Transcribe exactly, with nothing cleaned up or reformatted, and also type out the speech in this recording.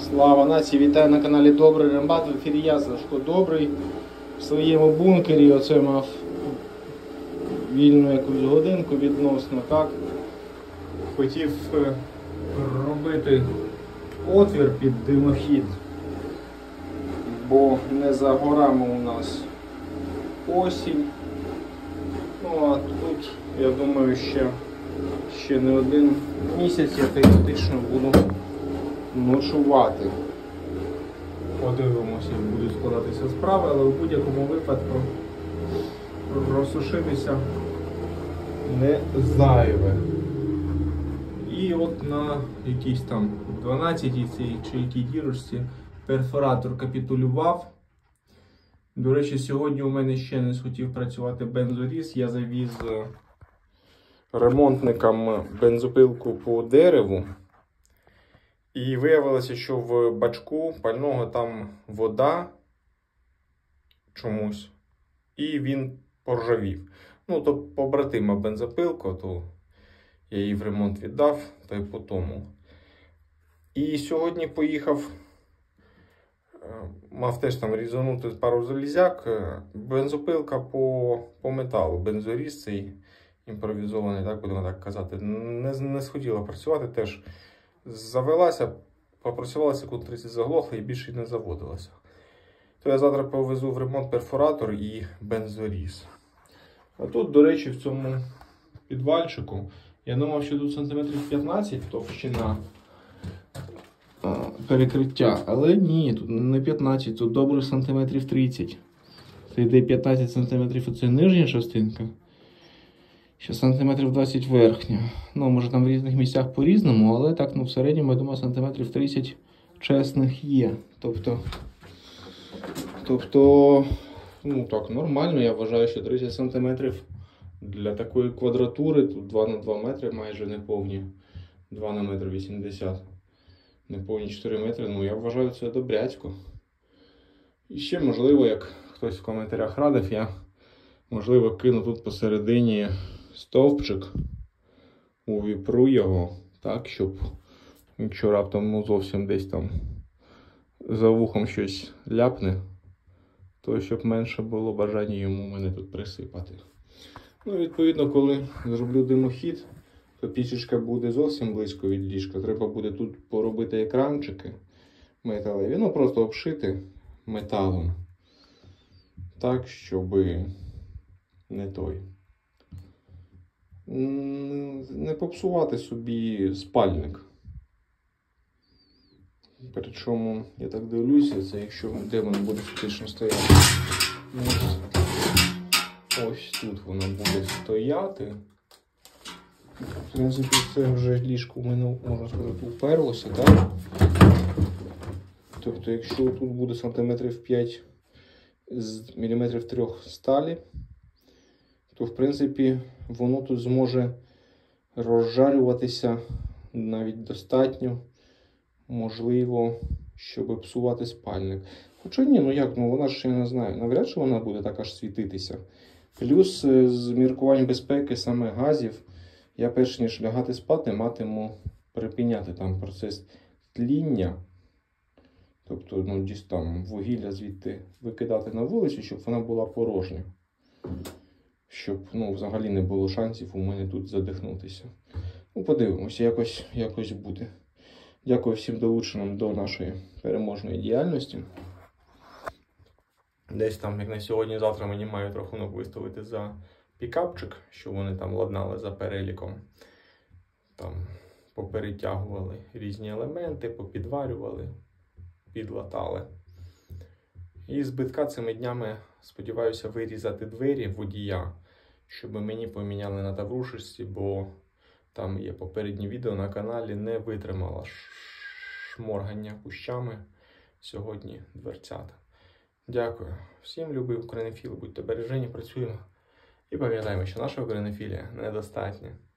Слава нації, вітаю на каналі Добрий Рембат. В ефірі я, Сашко Добрий. В своєму бункері оце мав вільну якусь годинку відносно, так. Хотів робити отвір під димохід, бо не за горами у нас осінь. Ну а тут, я думаю, ще, ще не один місяць я теоретично буду ночувати. Подивимося, як будуть складатися справи, але в будь-якому випадку розсушитися не зайве. І от на якійсь там дванадцятій чи якій дірочці перфоратор капітулював. До речі, сьогодні у мене ще не схотів працювати бензоріз. Я завіз ремонтникам бензопилку по дереву. І виявилося, що в бачку пального там вода чомусь, і він поржавів. Ну, то побратима бензопилка, то я її в ремонт віддав, та й по тому. І сьогодні поїхав, мав теж там різанути пару залізяк, бензопилка по, по металу, бензоріз цей імпровізований, так будемо так казати, не, не схотіла працювати теж. Завелася, попрацювала секунд тридцять, заглохла і більше не заводилася. То я завтра повезу в ремонт перфоратор і бензоріз. А тут, до речі, в цьому підвальчику, я думав, що тут сантиметрів п'ятнадцять товщина перекриття, але ні, тут не п'ятнадцять, тут добре сантиметрів тридцять. Це йде п'ятнадцять сантиметрів, оце нижня частинка. Ще сантиметрів двадцять верхня. Ну, може там в різних місцях по-різному, але так, ну, в середньому, я думаю, сантиметрів тридцять чесних є. Тобто, тобто, ну так, нормально, я вважаю, що тридцять сантиметрів для такої квадратури, тут два на два метри майже неповні, два на метр вісімдесят, неповні чотири метри, ну, я вважаю, це добрячко. І ще, можливо, як хтось в коментарях радив, я, можливо, кину тут посередині стовпчик, увіпру його, так, щоб, якщо раптом, ну, зовсім десь там за вухом щось ляпне, то щоб менше було бажання йому мене тут присипати. Ну, відповідно, коли зроблю димохід, то пічечка буде зовсім близько від ліжка. Треба буде тут поробити екранчики металеві, ну, просто обшити металом, так, щоб не той. Не попсувати собі спальник. Причому, я так дивлюся, це якщо де воно буде фактично стояти. Ось, ось тут воно буде стояти. В принципі, це вже ліжко в мене, можна сказати, уперлося, так? Тобто, якщо тут буде сантиметрів п'ять з міліметрів трьох сталі, то, в принципі, воно тут зможе розжарюватися навіть достатньо, можливо, щоб псувати спальник. Хоча ні, ну як, ну вона ж, я не знаю, навряд чи вона буде так аж світитися. Плюс з міркувань безпеки саме газів, я перш ніж лягати спати, матиму припиняти там процес тління. Тобто, ну, десь там вугілля звідти викидати на вулицю, щоб вона була порожня. Щоб, ну, взагалі не було шансів у мене тут задихнутися. Ну, подивимося, якось, якось буде. Дякую всім долученим до нашої переможної діяльності. Десь там, як на сьогодні-завтра, мені мають рахунок виставити за пікапчик, що вони там ладнали за переліком. Там поперетягували різні елементи, попідварювали, підлатали. І збитка цими днями сподіваюся вирізати двері водія, щоб мені поміняли на таврушечці, бо там є попереднє відео на каналі, не витримала шморгання кущами сьогодні дверцята. Дякую. Всім любив українофіли, будьте бережені, працюємо. І пам'ятаємо, що наша українофілія недостатня.